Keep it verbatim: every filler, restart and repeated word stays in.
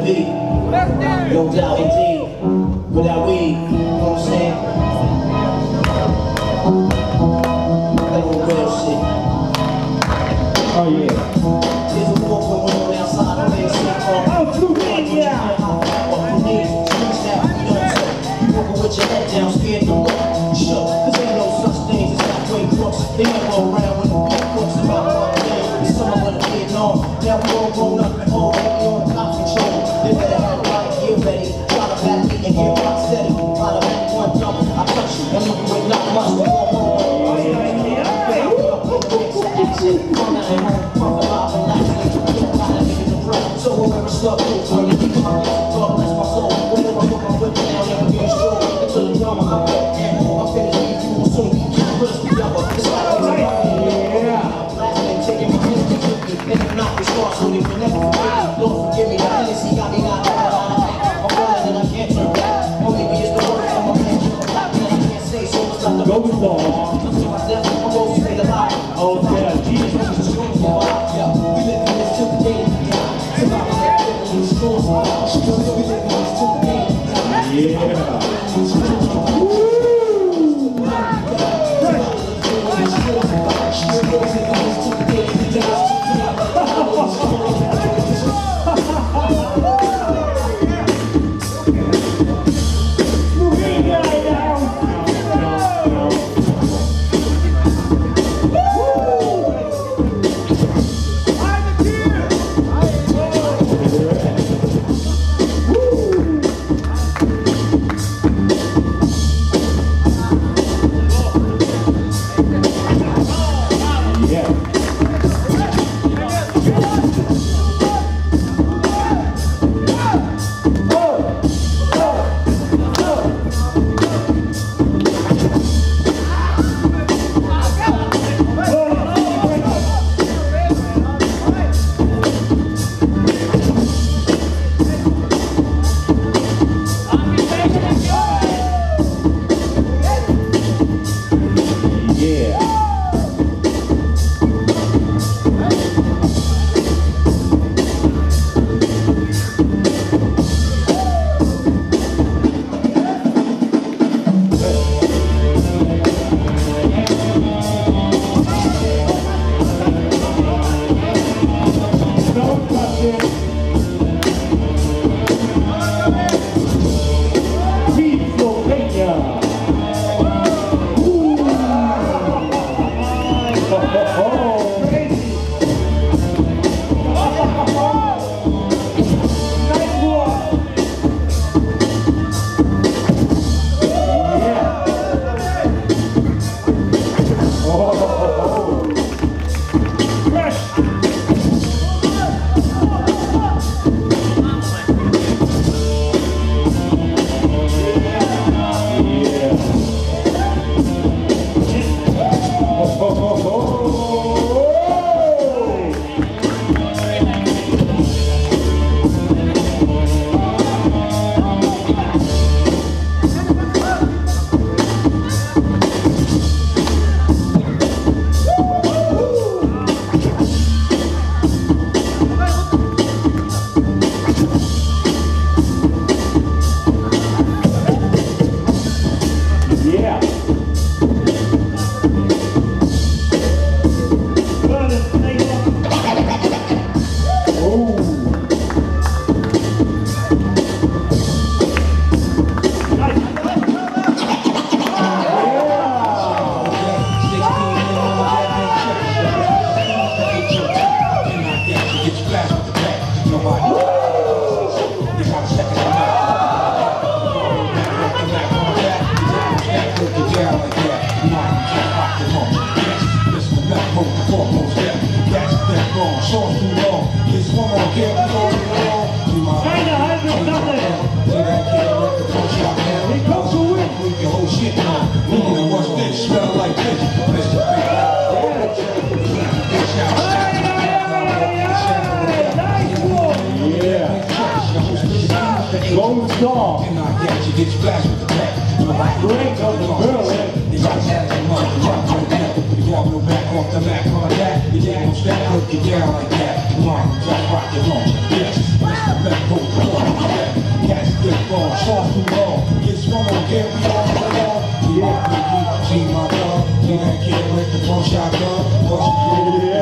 beat. No doubt indeed. Without weed, you know what I'm saying? That old real shit. Oh yeah. There's a war going on outside of this shit. Oh, Slovenia! You walking with your head down, scared to look. Shook, cause ain't no such things as halfway crooks. They never go around with the big crooks about one day. It's someone with a kid on. Now we all grown up and all baby on cop control. They better have right, get ready. Try to back me and get rock steady. Try to back one jump, I touch you and leave you with not much. We gon' roll on. So whoever stuck with me, you can God bless my soul. Whenever I put my whip down, never get strong. Until the drama come back and I'm finished with you soon. Can't put us together. It's like it's a blasting, taking my hands to keep me. And if not, it's lost, so they will never forgive me. Lord forgive me, the Hennessy got me not out of act. I'm falling and I can't turn back. Or maybe it's the words of my man, you know, that I can't say, so it's like the Go with ball. to myself, I'm going to stay alive. Oh yeah, Jesus. Yeah, we live in this till the day we die. Survival of the stores, we live in this till the day we die. Yeah. Golden Star. And I get you, get splashed with the back. Break of the girl. You got no back off the back on that. You can't stack, hook you down like that. Come on, just rock it on. Yes, let's go back, go, go, yeah. Catch the ball, short too long. Get swung on, can't be all along. Yeah, you see my dog. See that kid with the ball shotgun. What's